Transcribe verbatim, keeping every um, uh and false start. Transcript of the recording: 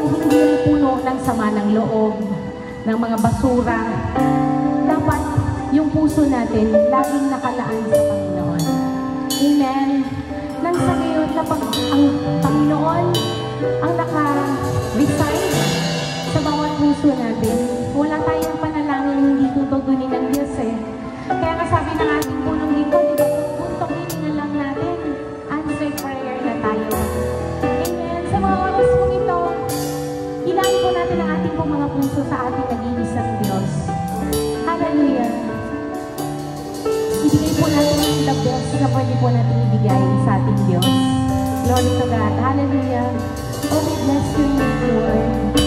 upang hindi rin puno ng sama ng loob, ng mga basura. Dapat yung puso natin laging nakalaan sa Panginoon. Amen. Nang sa ngayon na pag ang Panginoon ang naka-reside sa bawat puso natin, wala tayong panalangin hindi tutugunin ng Diyos eh. Kaya nga sabi ng ating punong dito, di ba, puntokin na lang natin, answer prayer na tayo. Amen. Sa mga oras pong ito, ilahin po natin ang ating pong mga puso sa ating nag-iisang Diyos. Hallelujah. Ibigay po natin ang the best na pwede po natin ibigay sa ating Diyos. Glory to God. Hallelujah. Oh, we bless your name, Lord.